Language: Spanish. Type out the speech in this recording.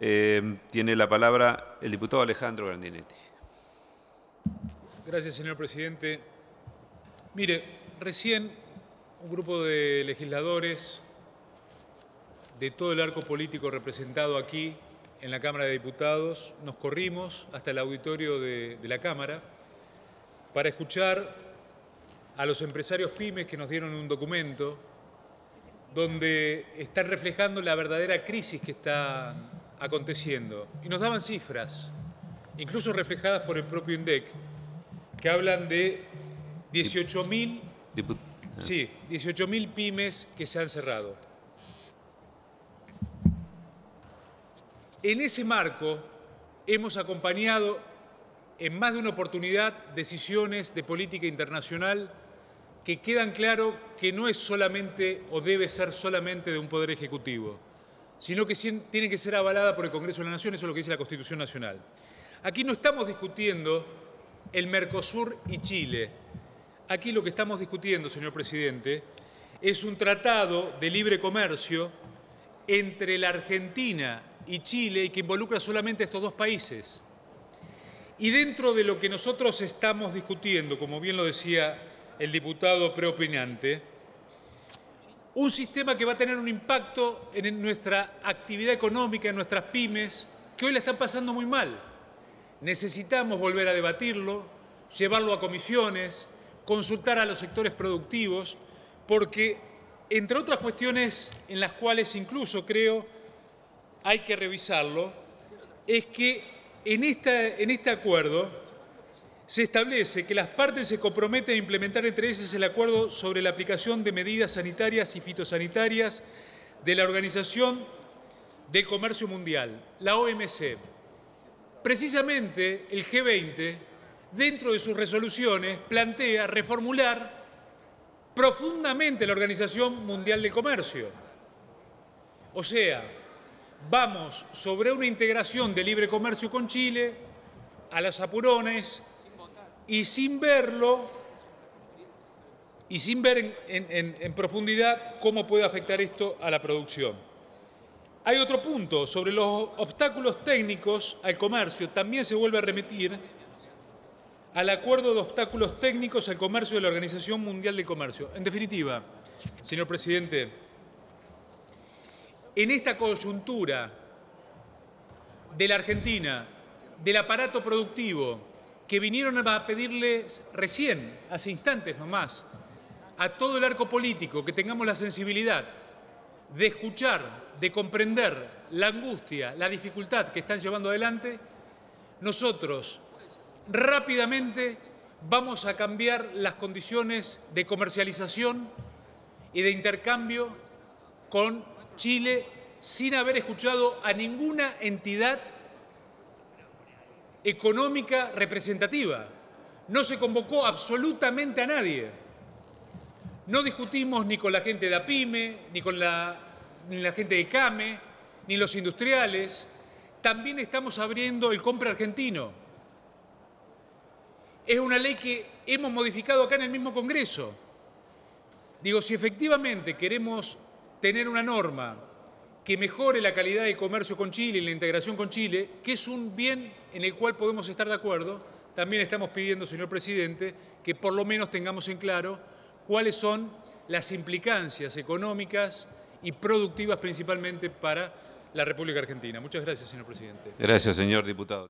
Tiene la palabra el diputado Alejandro Grandinetti. Gracias, señor presidente. Mire, recién un grupo de legisladores de todo el arco político representado aquí en la Cámara de Diputados nos corrimos hasta el auditorio de la Cámara para escuchar a los empresarios pymes que nos dieron un documento donde están reflejando la verdadera crisis que está aconteciendo. Y nos daban cifras, incluso reflejadas por el propio INDEC, que hablan de 18.000 pymes que se han cerrado. En ese marco hemos acompañado en más de una oportunidad decisiones de política internacional que quedan claro que no es solamente o debe ser solamente de un poder ejecutivo, sino que tiene que ser avalada por el Congreso de la Nación, eso es lo que dice la Constitución Nacional. Aquí no estamos discutiendo el Mercosur y Chile. Aquí lo que estamos discutiendo, señor presidente, es un tratado de libre comercio entre la Argentina y Chile y que involucra solamente a estos dos países. Y dentro de lo que nosotros estamos discutiendo, como bien lo decía el diputado preopinante, un sistema que va a tener un impacto en nuestra actividad económica, en nuestras pymes, que hoy la están pasando muy mal. Necesitamos volver a debatirlo, llevarlo a comisiones, consultar a los sectores productivos, porque, entre otras cuestiones en las cuales incluso creo hay que revisarlo, es que en este acuerdo se establece que las partes se comprometen a implementar entre ellas el acuerdo sobre la aplicación de medidas sanitarias y fitosanitarias de la Organización del Comercio Mundial, la OMC. Precisamente el G20, dentro de sus resoluciones, plantea reformular profundamente la Organización Mundial del Comercio. O sea, vamos sobre una integración de libre comercio con Chile a las apurones y sin verlo y sin ver en profundidad cómo puede afectar esto a la producción. Hay otro punto, sobre los obstáculos técnicos al comercio, también se vuelve a remitir al acuerdo de obstáculos técnicos al comercio de la Organización Mundial del Comercio. En definitiva, señor presidente, en esta coyuntura de la Argentina, del aparato productivo, que vinieron a pedirles recién, hace instantes nomás, a todo el arco político que tengamos la sensibilidad de escuchar, de comprender la angustia, la dificultad que están llevando adelante, nosotros rápidamente vamos a cambiar las condiciones de comercialización y de intercambio con Chile sin haber escuchado a ninguna entidad económica representativa. No se convocó absolutamente a nadie. No discutimos ni con la gente de APYME, ni con la gente de CAME, ni los industriales. También estamos abriendo el compra argentino. Es una ley que hemos modificado acá en el mismo Congreso. Digo, si efectivamente queremos tener una norma que mejore la calidad del comercio con Chile y la integración con Chile, que es un bien en el cual podemos estar de acuerdo, también estamos pidiendo, señor presidente, que por lo menos tengamos en claro cuáles son las implicancias económicas y productivas principalmente para la República Argentina. Muchas gracias, señor presidente. Gracias, señor diputado.